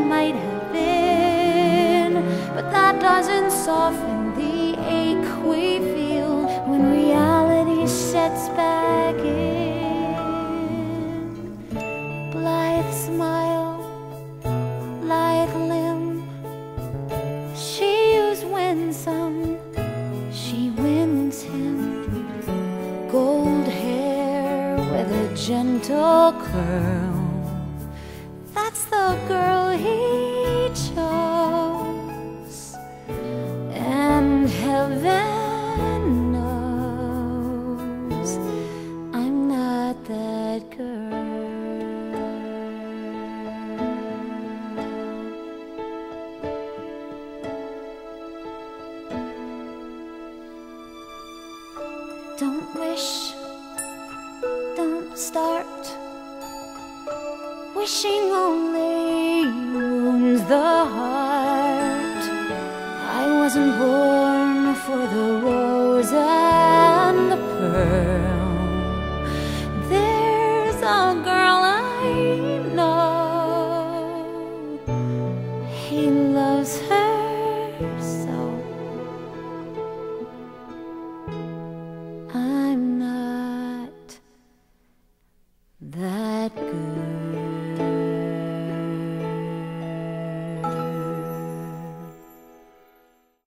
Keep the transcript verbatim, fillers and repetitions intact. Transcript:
might have been, but that doesn't soften the ache we feel when reality sets back in. Blithe smile, lithe limb, she who's winsome, she wins him. Gold hair with a gentle curl, that's the girl he chose. And heaven knows I'm not that girl. Don't wish, don't start. Wishing only wounds the heart. I wasn't born for the rose and the pearl.